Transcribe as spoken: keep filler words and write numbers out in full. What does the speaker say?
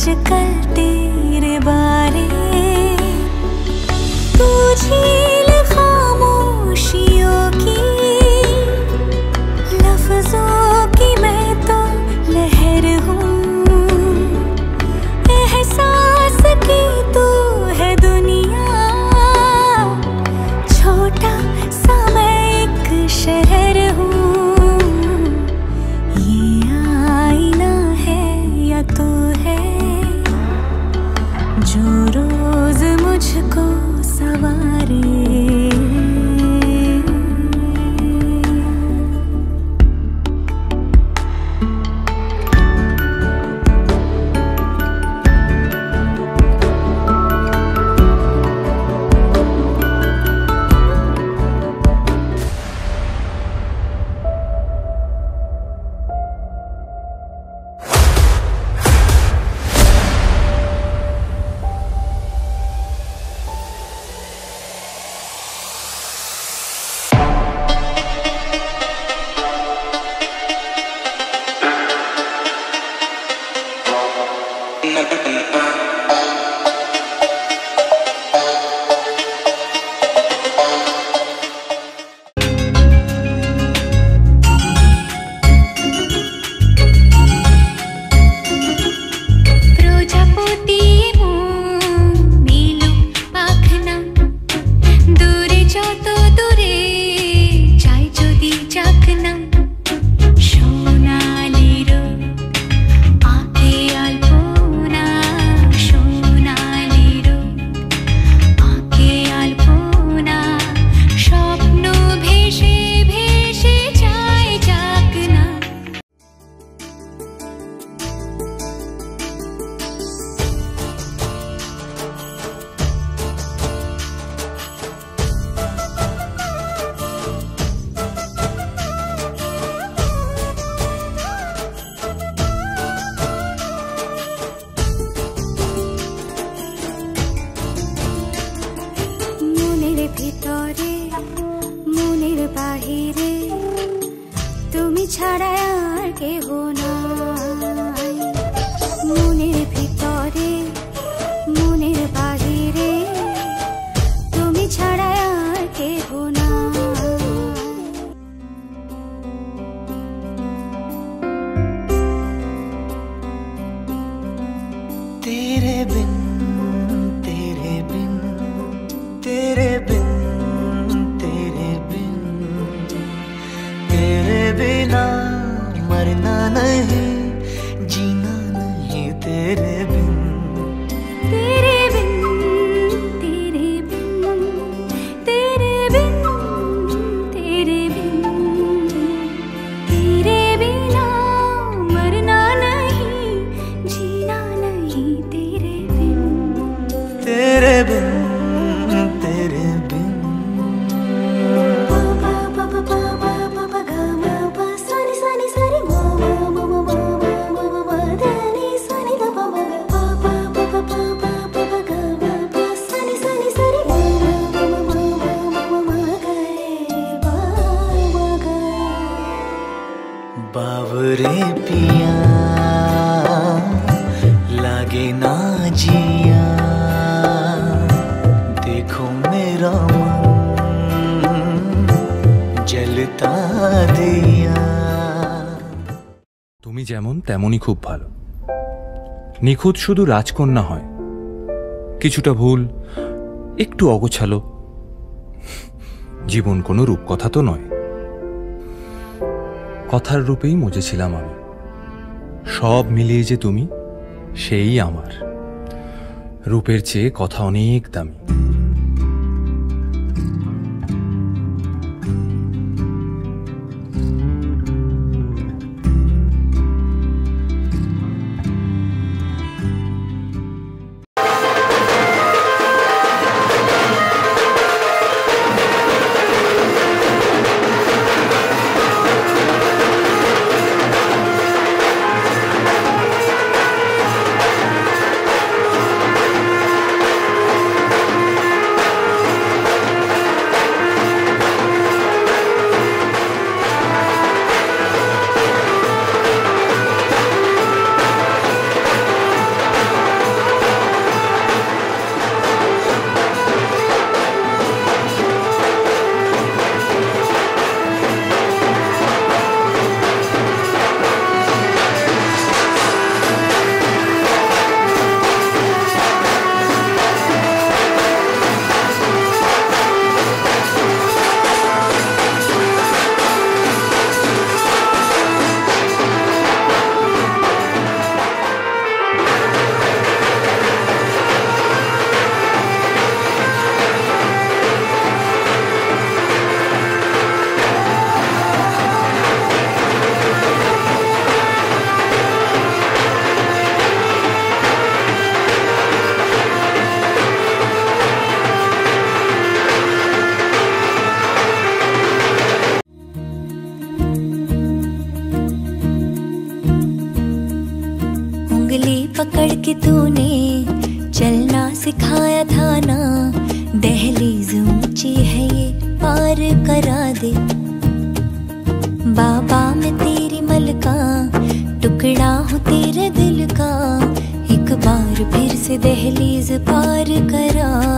आजकल तेरे बारे, तू झील खामोशियों की, लफ्जों की मैं तो लहर हूँ, एहसास की तू है दुनिया, छोटा सा मैं एक शहर हूँ। ये आईना है या तू है जो रोज मुझको सवारे। ভিতরে মনের বাহিরে তুমি ছাড়া আর কেহ নাই, মনের ভিতরে মনের বাহিরে তুমি ছাড়া আর কেহ নাই। तेरे बिन तेरे बिन तेरे बिन तेरे बिन तेरे बिना मरना नहीं जीना नहीं तेरे बिन तेरे बिन तेरे बिन तेरे बिन तेरे बिन तेरे बिना मरना नहीं जीना नहीं तेरे बिन तेरे बिन तेरे बिन बावरे पिया लागे ना जिया, देखो मेरा मन जलता दिया। তুমি যেমন তেমনই খুব ভালো, নিখুঁত শুধু রাজকন্যা হয়, কিছুটা ভুল একটু অগোছালো, জীবন কোনো রূপকথা তো নয়। কথার রূপেই মজেছিলাম আমি, সব মিলিয়ে যে তুমি সেই আমার, রূপের চেয়ে কথা অনেক দামি। पकड़ के तूने चलना सिखाया था ना, दहलीज ऊंची है ये पार करा दे। बाबा मैं तेरी मलका, टुकड़ा हूँ तेरे दिल का, एक बार फिर से दहलीज पार करा